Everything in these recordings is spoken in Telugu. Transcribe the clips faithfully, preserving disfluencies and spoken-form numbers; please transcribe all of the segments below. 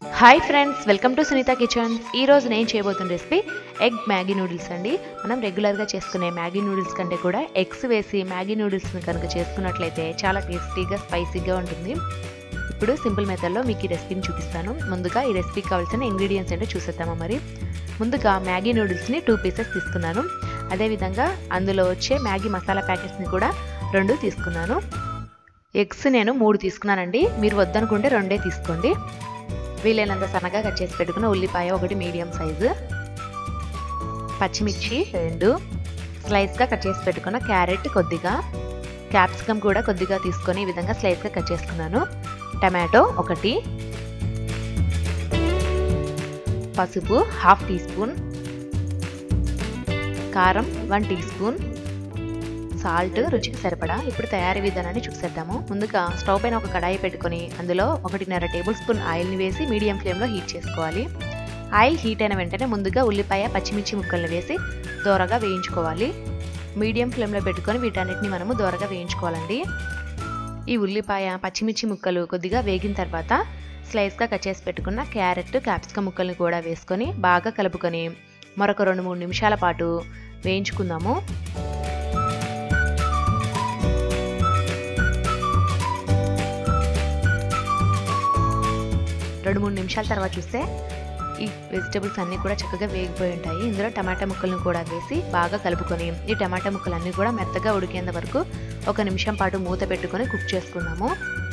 Hi friends, welcome to Sunitha kitchens. ఈ రోజు నేను చేయబోతున్న రెసిపీ ఎగ్ మ్యాగీ నూడిల్స్ అండి. మనం రెగ్యులర్గా చేసుకునే మ్యాగీ నూడిల్స్ కంటే కూడా ఎగ్స్ వేసి మ్యాగీ నూడిల్స్ని కనుక చేసుకున్నట్లయితే చాలా టేస్టీగా స్పైసీగా ఉంటుంది. ఇప్పుడు సింపుల్ మెథడ్లో మీకు ఈ రెసిపీని చూపిస్తాను. ముందుగా ఈ రెసిపీకి కావాల్సిన ఇంగ్రీడియంట్స్ ఏంటో చూసేద్దామా. మరి ముందుగా మ్యాగీ నూడిల్స్ని టూ పీసెస్ తీసుకున్నాను. అదేవిధంగా అందులో వచ్చే మ్యాగీ మసాలా ప్యాకెట్స్ని కూడా రెండు తీసుకున్నాను. ఎగ్స్ నేను మూడు తీసుకున్నానండి. మీరు వద్దనుకుంటే రెండే తీసుకోండి. వీలైనంత సన్నగా కట్ చేసి పెట్టుకున్న ఉల్లిపాయ ఒకటి మీడియం సైజు, పచ్చిమిర్చి రెండు, స్లైస్గా కట్ చేసి పెట్టుకున్న క్యారెట్ కొద్దిగా, క్యాప్సికమ్ కూడా కొద్దిగా తీసుకొని ఈ విధంగా స్లైస్గా కట్ చేసుకున్నాను. టమాటో ఒకటి, పసుపు హాఫ్ టీ స్పూన్, కారం వన్ టీ స్పూన్, సాల్ట్ రుచికి సరిపడా. ఇప్పుడు తయారీ విధానాన్ని చూసేద్దాము. ముందుగా స్టవ్ పైన ఒక కడాయి పెట్టుకొని అందులో ఒకటిన్నర టేబుల్ స్పూన్ ఆయిల్ని వేసి మీడియం ఫ్లేమ్లో హీట్ చేసుకోవాలి. ఆయిల్ హీట్ అయిన వెంటనే ముందుగా ఉల్లిపాయ పచ్చిమిర్చి ముక్కల్ని వేసి దోరగా వేయించుకోవాలి. మీడియం ఫ్లేమ్లో పెట్టుకొని వీటన్నిటిని మనము దోరగా వేయించుకోవాలండి. ఈ ఉల్లిపాయ పచ్చిమిర్చి ముక్కలు కొద్దిగా వేగిన తర్వాత స్లైస్గా కట్ చేసి పెట్టుకున్న క్యారెట్ క్యాప్సికమ్ ముక్కల్ని కూడా వేసుకొని బాగా కలుపుకొని మరొక రెండు మూడు నిమిషాల పాటు వేయించుకుందాము. రెండు మూడు నిమిషాల తర్వాత చూస్తే ఈ వెజిటబుల్స్ అన్నీ కూడా చక్కగా వేగిపోయి ఉంటాయి. ఇందులో టమాటా ముక్కలను కూడా వేసి బాగా కలుపుకొని ఈ టమాటా ముక్కలన్నీ కూడా మెత్తగా ఉడికేంత వరకు ఒక నిమిషం పాటు మూత పెట్టుకొని కుక్ చేసుకుందాము.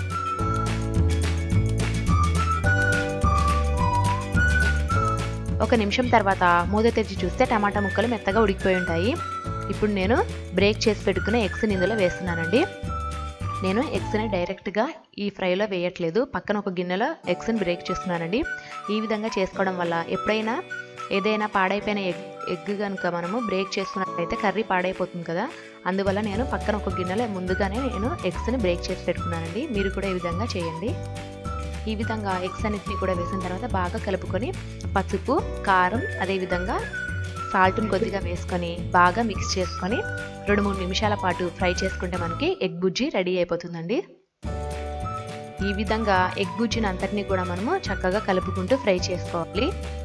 ఒక నిమిషం తర్వాత మూత తెరిచి చూస్తే టమాటా ముక్కలు మెత్తగా ఉడికిపోయి ఉంటాయి. ఇప్పుడు నేను బ్రేక్ చేసి పెట్టుకునే ఎగ్స్ని ఇందులో వేస్తున్నానండి. నేను ఎగ్స్ని డైరెక్ట్గా ఈ ఫ్రైలో వేయట్లేదు, పక్కన ఒక గిన్నెలో ఎగ్స్ని బ్రేక్ చేస్తున్నానండి. ఈ విధంగా చేసుకోవడం వల్ల ఎప్పుడైనా ఏదైనా పాడైపోయిన ఎగ్ ఎగ్ కనుక మనము బ్రేక్ చేసుకున్నట్లయితే కర్రీ పాడైపోతుంది కదా. అందువల్ల నేను పక్కన ఒక గిన్నెలో ముందుగానే నేను ఎగ్స్ని బ్రేక్ చేసి పెట్టుకున్నానండి. మీరు కూడా ఈ విధంగా చేయండి. ఈ విధంగా ఎగ్స్ అన్నిటిని కూడా వేసిన తర్వాత బాగా కలుపుకొని పసుపు కారం అదేవిధంగా సాల్ట్ని కొద్దిగా వేసుకొని బాగా మిక్స్ చేసుకొని రెండు మూడు నిమిషాల పాటు ఫ్రై చేసుకుంటే మనకి ఎగ్ బుజ్జి రెడీ అయిపోతుందండి. ఈ విధంగా ఎగ్ బుజ్జిని అంతటినీ కూడా మనము చక్కగా కలుపుకుంటూ ఫ్రై చేసుకోవాలి.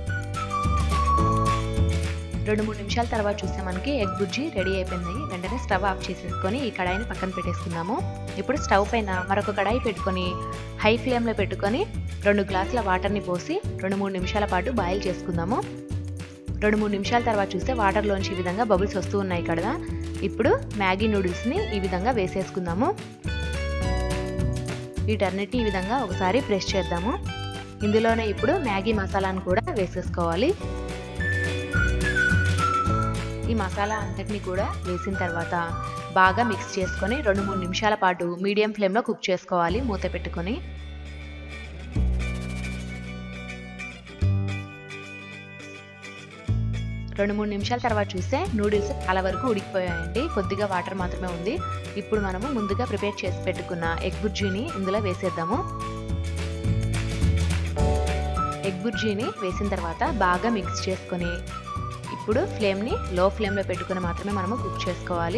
రెండు మూడు నిమిషాల తర్వాత చూస్తే మనకి ఎగ్ బుజ్జి రెడీ అయిపోయింది. వెంటనే స్టవ్ ఆఫ్ చేసేసుకొని ఈ కడాయిని పక్కన పెట్టేసుకుందాము. ఇప్పుడు స్టవ్ పైన మరొక కడాయి పెట్టుకొని హై ఫ్లేమ్లో పెట్టుకొని రెండు గ్లాసుల వాటర్ని పోసి రెండు మూడు నిమిషాల పాటు బాయిల్ చేసుకుందాము. రెండు మూడు నిమిషాల తర్వాత చూస్తే వాటర్లోంచి ఈ విధంగా బబుల్స్ వస్తూ ఉన్నాయి కదా. ఇప్పుడు మ్యాగీ నూడిల్స్ని ఈ విధంగా వేసేసుకుందాము. వీటన్నిటిని ఈ విధంగా ఒకసారి ప్రెస్ చేద్దాము. ఇందులోనే ఇప్పుడు మ్యాగీ మసాలాను కూడా వేసేసుకోవాలి. ఈ మసాలా అంతటిని కూడా వేసిన తర్వాత బాగా మిక్స్ చేసుకొని రెండు మూడు నిమిషాల పాటు మీడియం ఫ్లేమ్లో కుక్ చేసుకోవాలి మూత పెట్టుకొని. రెండు మూడు నిమిషాల తర్వాత చూస్తే నూడిల్స్ చాలా వరకు ఉడికిపోయాయండి, కొద్దిగా వాటర్ మాత్రమే ఉంది. ఇప్పుడు మనము ముందుగా ప్రిపేర్ చేసి పెట్టుకున్న ఎగ్ బుర్జీని ఇందులో వేసేద్దాము. ఎగ్ బుర్జీని వేసిన తర్వాత బాగా మిక్స్ చేసుకొని ఇప్పుడు ఫ్లేమ్ని లో ఫ్లేమ్లో పెట్టుకుని మాత్రమే మనము కుక్ చేసుకోవాలి.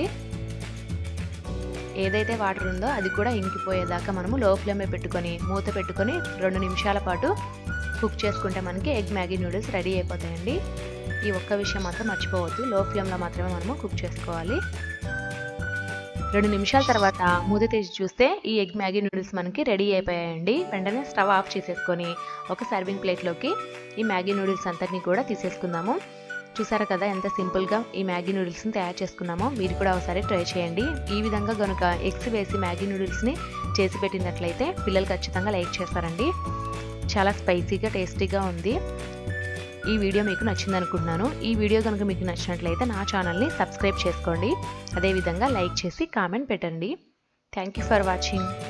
ఏదైతే వాటర్ ఉందో అది కూడా ఇంకిపోయేదాకా మనము లో ఫ్లేమ్లో పెట్టుకొని మూత పెట్టుకొని రెండు నిమిషాల పాటు కుక్ చేసుకుంటే మనకి ఎగ్ మ్యాగీ నూడిల్స్ రెడీ అయిపోతాయండి. ఈ ఒక్క విషయం మాత్రం మర్చిపోవద్దు, లో ఫ్లేమ్లో మాత్రమే మనము కుక్ చేసుకోవాలి. రెండు నిమిషాల తర్వాత మూత తీసి చూస్తే ఈ ఎగ్ మ్యాగీ నూడిల్స్ మనకి రెడీ అయిపోయాయండి. వెంటనే స్టవ్ ఆఫ్ చేసేసుకొని ఒక సర్వింగ్ ప్లేట్లోకి ఈ మ్యాగీ నూడిల్స్ అంతటిని కూడా తీసేసుకుందాము. చూసారు కదా ఎంత సింపుల్గా ఈ మ్యాగీ నూడిల్స్ని తయారు చేసుకున్నామో. మీరు కూడా ఒకసారి ట్రై చేయండి. ఈ విధంగా కనుక ఎగ్స్ వేసి మ్యాగీ నూడిల్స్ని చేసి పెట్టినట్లయితే పిల్లలు ఖచ్చితంగా లైక్ చేస్తారండి. చాలా స్పైసీగా టేస్టీగా ఉంది. ఈ వీడియో మీకు నచ్చింది అనుకుంటున్నాను. ఈ వీడియో కనుక మీకు నచ్చినట్లయితే నా ఛానల్ని సబ్స్క్రైబ్ చేసుకోండి. అదేవిధంగా లైక్ చేసి కామెంట్ పెట్టండి. Thank you for watching.